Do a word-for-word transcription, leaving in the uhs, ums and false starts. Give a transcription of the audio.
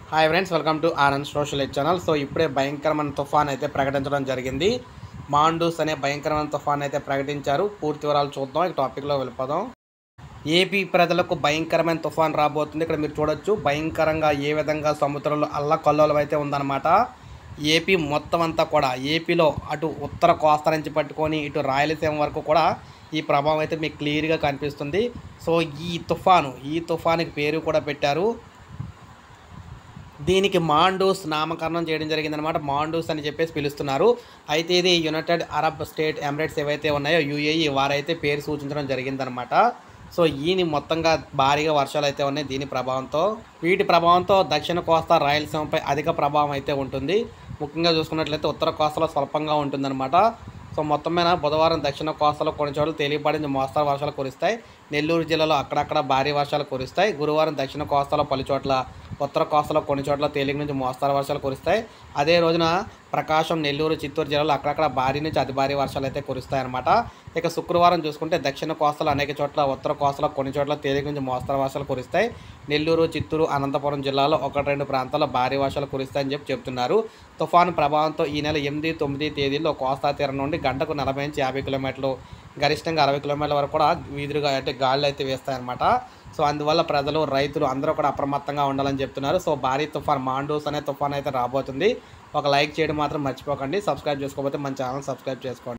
Hi friends, welcome to Anand social channel. So ఇప్పుడే భయంకరమైన తుఫాన్ అయితే ప్రకటించడం జరిగింది. మాండూస్ అనే భయంకరమైన తుఫాన్ అయితే ప్రకటించారు. పూర్తి వివరాలు చూద్దాం. ఈ టాపిక్లో వెళ్ళిపోదాం. ఏపీ ప్రజలకు భయంకరమైన తుఫాన్ రాబోతుంది. ఇక్కడ మీరు చూడొచ్చు భయంకరంగా ఏ విధంగా సముద్రంలో అల్లకల్లోలం అయితే ఉందన్నమాట. ఏపీ మొత్తం అంతా కూడా ఏపీలో అటు ఉత్తర కోస్తా నుంచి పట్టుకొని ఇటు రాయలసీమ వరకు కూడా ఈ ప్రభావం అయితే మీకు క్లియర్గా కనిపిస్తుంది. సో ఈ తుఫాను ఈ తుఫానికి పేరు కూడా పెట్టారు. దీనికి మాండూస్ నామకరణం చేయడం జరిగిందనమాట. మాండూస్ అని చెప్పేసి పిలుస్తున్నారు. అయితే ఇది యునైటెడ్ అరబ్ స్టేట్ ఎమిరేట్స్ ఏవైతే ఉన్నాయో యూఏఈ వారైతే పేరు సూచించడం జరిగిందనమాట. సో ఈయన మొత్తంగా భారీగా వర్షాలు అయితే ఉన్నాయి. దీని ప్రభావంతో వీటి ప్రభావంతో దక్షిణ కోస్తా రాయలసీమపై అధిక ప్రభావం అయితే ఉంటుంది. ముఖ్యంగా చూసుకున్నట్లయితే ఉత్తర కోస్తాలో స్వల్పంగా ఉంటుందన్నమాట. సో మొత్తం మీద బుధవారం దక్షిణ కోస్తాలో కొన్ని చోట్ల తేలిపాటి మోస్తరు వర్షాలు కురుస్తాయి. నెల్లూరు జిల్లాలో అక్కడక్కడ భారీ వర్షాలు కురుస్తాయి. గురువారం దక్షిణ కోస్తాలో పలు చోట్ల, ఉత్తర కోస్తాలో కొన్ని చోట్ల తేలిక నుంచి మోస్తరు వర్షాలు కురుస్తాయి. అదే రోజున ప్రకాశం, నెల్లూరు, చిత్తూరు జిల్లాలో అక్కడక్కడ భారీ నుంచి అతి భారీ వర్షాలు అయితే కురుస్తాయన్నమాట. ఇక శుక్రవారం చూసుకుంటే దక్షిణ కోస్తాలో అనేక చోట్ల, ఉత్తర కోస్తాలో కొన్ని చోట్ల తేలిక నుంచి మోస్తరు వర్షాలు కురుస్తాయి. నెల్లూరు, చిత్తూరు, అనంతపురం జిల్లాలో ఒకటి రెండు ప్రాంతాల్లో భారీ వర్షాలు కురుస్తాయని చెప్పి చెప్తున్నారు. తుఫాను ప్రభావంతో ఈ నెల ఎనిమిది తొమ్మిది తేదీల్లో కోస్తా తీరం నుండి గంటకు నలభై నుంచి యాభై కిలోమీటర్లు, గరిష్టంగా అరవై కిలోమీటర్ల వరకు కూడా వీధులుగా అంటే గాళ్ళు అయితే వేస్తాయన్నమాట. సో అందువల్ల ప్రజలు, రైతులు అందరూ కూడా అప్రమత్తంగా ఉండాలని చెప్తున్నారు. సో భారీ తుఫాన్ మాండూస్ అనే తుఫాన్ అయితే రాబోతుంది. ఒక లైక్ చేయడం మాత్రం మర్చిపోకండి. సబ్స్క్రైబ్ చేసుకోకపోతే మన ఛానల్ సబ్స్క్రైబ్ చేసుకోండి.